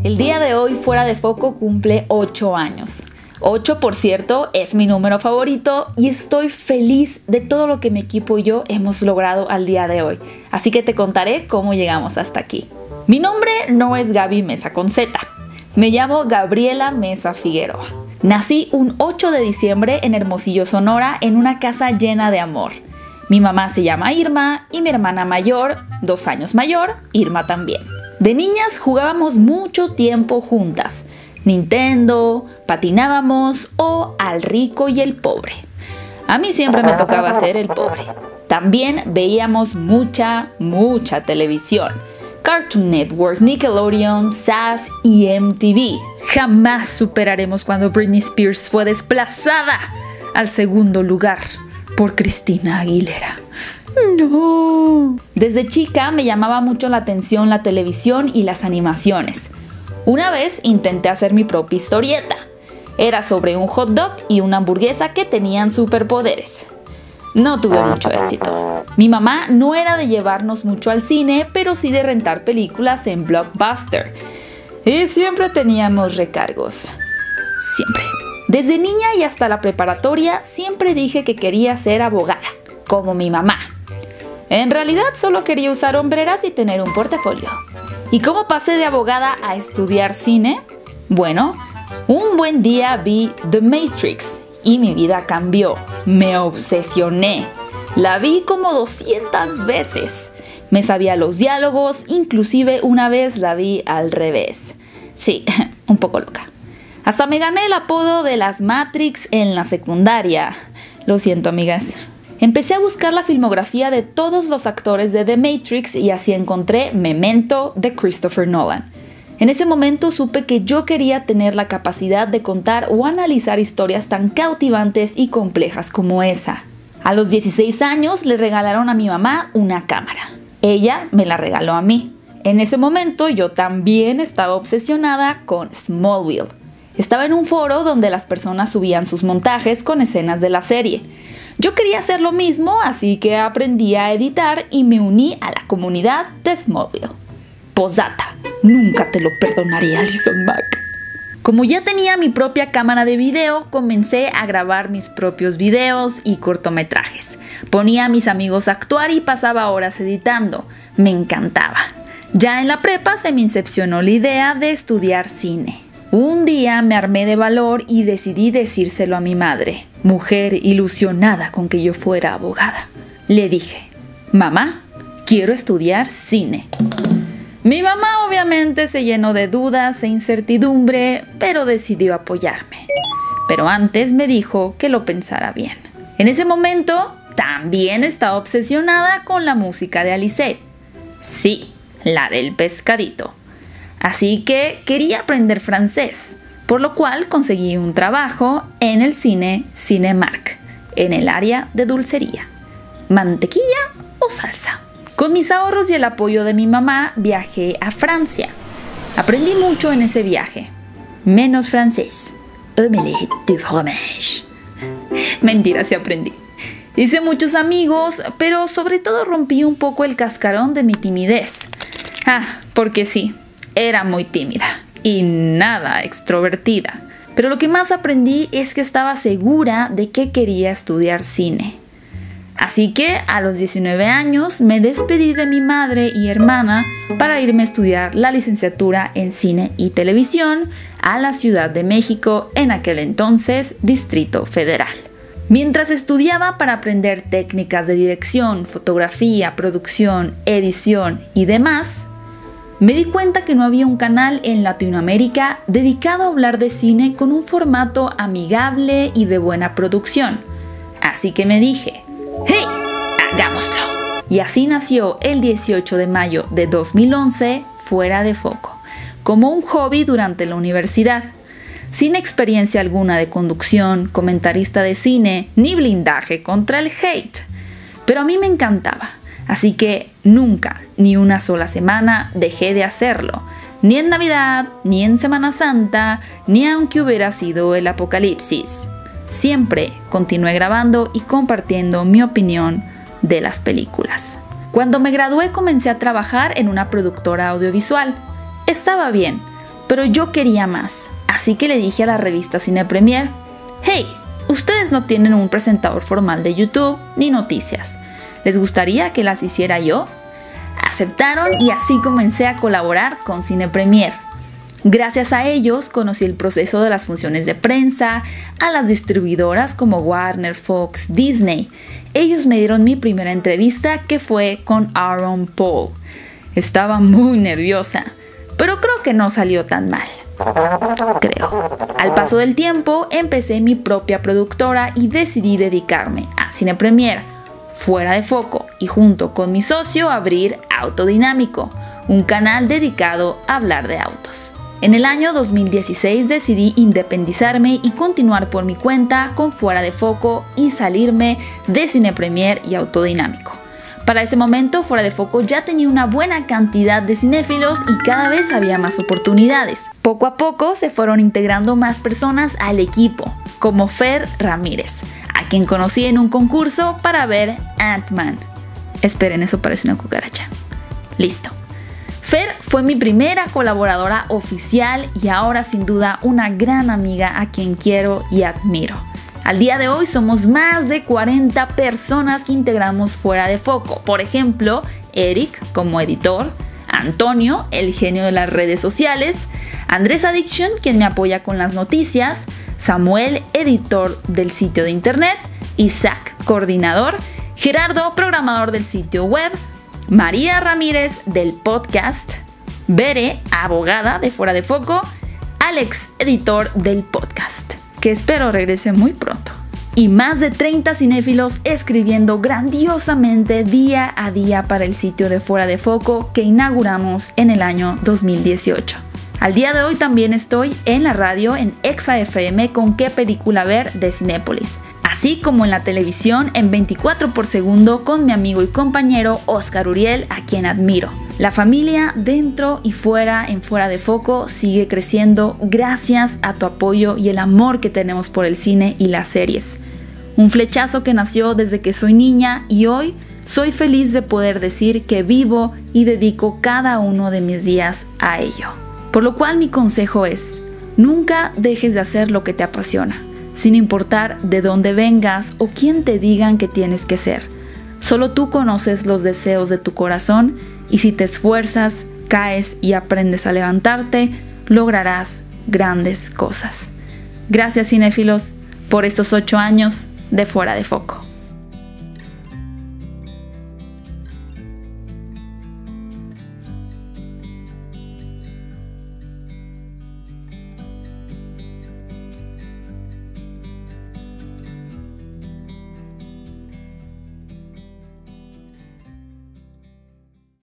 El día de hoy Fuera de Foco cumple 8 años. 8, por cierto, es mi número favorito y estoy feliz de todo lo que mi equipo y yo hemos logrado al día de hoy. Así que te contaré cómo llegamos hasta aquí. Mi nombre no es Gaby Mesa con Z. Me llamo Gabriela Mesa Figueroa. Nací un 8 de diciembre en Hermosillo, Sonora, en una casa llena de amor. Mi mamá se llama Irma y mi hermana mayor, 2 años mayor, Irma también. De niñas jugábamos mucho tiempo juntas. Nintendo, patinábamos o al rico y el pobre. A mí siempre me tocaba ser el pobre. También veíamos mucha televisión. Cartoon Network, Nickelodeon, SAS y MTV. Jamás superaremos cuando Britney Spears fue desplazada al segundo lugar por Christina Aguilera. ¡No! Desde chica me llamaba mucho la atención la televisión y las animaciones. Una vez intenté hacer mi propia historieta. Era sobre un hot dog y una hamburguesa que tenían superpoderes. No tuve mucho éxito. Mi mamá no era de llevarnos mucho al cine, pero sí de rentar películas en Blockbuster. Y siempre teníamos recargos. Siempre. Desde niña y hasta la preparatoria siempre dije que quería ser abogada, como mi mamá. En realidad solo quería usar hombreras y tener un portafolio. ¿Y cómo pasé de abogada a estudiar cine? Bueno, un buen día vi The Matrix y mi vida cambió. Me obsesioné. La vi como 200 veces. Me sabía los diálogos, inclusive una vez la vi al revés. Sí, un poco loca. Hasta me gané el apodo de las Matrix en la secundaria. Lo siento, amigas. Empecé a buscar la filmografía de todos los actores de The Matrix y así encontré Memento de Christopher Nolan. En ese momento supe que yo quería tener la capacidad de contar o analizar historias tan cautivantes y complejas como esa. A los 16 años le regalaron a mi mamá una cámara. Ella me la regaló a mí. En ese momento yo también estaba obsesionada con Smallville. Estaba en un foro donde las personas subían sus montajes con escenas de la serie. Yo quería hacer lo mismo, así que aprendí a editar y me uní a la comunidad de Smallville. Postdata, nunca te lo perdonaré, Alison Mack. Como ya tenía mi propia cámara de video, comencé a grabar mis propios videos y cortometrajes. Ponía a mis amigos a actuar y pasaba horas editando. Me encantaba. Ya en la prepa se me incepcionó la idea de estudiar cine. Un día me armé de valor y decidí decírselo a mi madre, mujer ilusionada con que yo fuera abogada. Le dije, mamá, quiero estudiar cine. Mi mamá obviamente se llenó de dudas e incertidumbre, pero decidió apoyarme. Pero antes me dijo que lo pensara bien. En ese momento también estaba obsesionada con la música de Alizée. Sí, la del pescadito. Así que quería aprender francés, por lo cual conseguí un trabajo en el cine Cinemark, en el área de dulcería, mantequilla o salsa. Con mis ahorros y el apoyo de mi mamá viajé a Francia. Aprendí mucho en ese viaje, menos francés. Omelette de fromage. Mentira, sí aprendí. Hice muchos amigos, pero sobre todo rompí un poco el cascarón de mi timidez. Porque sí, era muy tímida y nada extrovertida. Pero lo que más aprendí es que estaba segura de que quería estudiar cine. Así que a los 19 años me despedí de mi madre y hermana para irme a estudiar la licenciatura en cine y televisión a la Ciudad de México, en aquel entonces Distrito Federal. Mientras estudiaba para aprender técnicas de dirección, fotografía, producción, edición y demás, me di cuenta que no había un canal en Latinoamérica dedicado a hablar de cine con un formato amigable y de buena producción. Así que me dije, ¡hey! ¡Hagámoslo! Y así nació el 18 de mayo de 2011, Fuera de Foco, como un hobby durante la universidad. Sin experiencia alguna de conducción, comentarista de cine, ni blindaje contra el hate. Pero a mí me encantaba. Así que nunca, ni una sola semana, dejé de hacerlo. Ni en Navidad, ni en Semana Santa, ni aunque hubiera sido el apocalipsis. Siempre continué grabando y compartiendo mi opinión de las películas. Cuando me gradué comencé a trabajar en una productora audiovisual. Estaba bien, pero yo quería más, así que le dije a la revista Cine Premier: hey, ustedes no tienen un presentador formal de YouTube ni noticias, ¿les gustaría que las hiciera yo? Aceptaron y así comencé a colaborar con Cine Premier. Gracias a ellos conocí el proceso de las funciones de prensa, a las distribuidoras como Warner, Fox, Disney. Ellos me dieron mi primera entrevista, que fue con Aaron Paul. Estaba muy nerviosa, pero creo que no salió tan mal. Creo. Al paso del tiempo empecé mi propia productora y decidí dedicarme a Cine Premier, Fuera de Foco, y junto con mi socio abrir Autodinámico, un canal dedicado a hablar de autos. En el año 2016 decidí independizarme y continuar por mi cuenta con Fuera de Foco y salirme de Cine Premier y Autodinámico. Para ese momento, Fuera de Foco ya tenía una buena cantidad de cinéfilos y cada vez había más oportunidades. Poco a poco se fueron integrando más personas al equipo, como Fer Ramírez, a quien conocí en un concurso para ver Ant-Man. Esperen, eso parece una cucaracha. Listo. Fer fue mi primera colaboradora oficial y ahora sin duda una gran amiga a quien quiero y admiro. Al día de hoy somos más de 40 personas que integramos Fuera de Foco. Por ejemplo, Eric como editor, Antonio, el genio de las redes sociales, Andrés Addiction, quien me apoya con las noticias, Samuel, editor del sitio de internet, Isaac, coordinador, Gerardo, programador del sitio web, María Ramírez del podcast, Bere, abogada de Fuera de Foco, Alex, editor del podcast, que espero regrese muy pronto, y más de 30 cinéfilos escribiendo grandiosamente día a día para el sitio de Fuera de Foco que inauguramos en el año 2018. Al día de hoy también estoy en la radio en Exa FM con Qué película ver de Cinépolis, así como en la televisión en 24 por segundo con mi amigo y compañero Oscar Uriel, a quien admiro. La familia dentro y fuera en Fuera de Foco sigue creciendo gracias a tu apoyo y el amor que tenemos por el cine y las series. Un flechazo que nació desde que soy niña y hoy soy feliz de poder decir que vivo y dedico cada uno de mis días a ello. Por lo cual mi consejo es: nunca dejes de hacer lo que te apasiona, sin importar de dónde vengas o quién te digan que tienes que ser. Solo tú conoces los deseos de tu corazón y si te esfuerzas, caes y aprendes a levantarte, lograrás grandes cosas. Gracias, cinéfilos, por estos 8 años de Fuera de Foco.